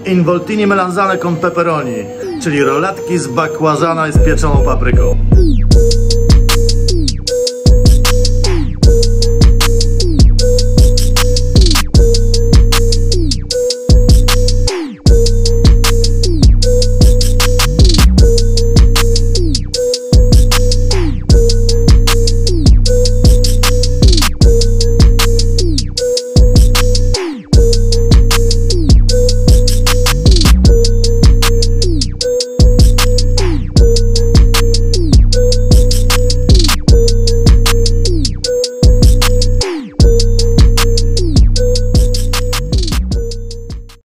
involtini melanzane con pepperoni, czyli rolatki z bakłazana i z pieczoną papryką.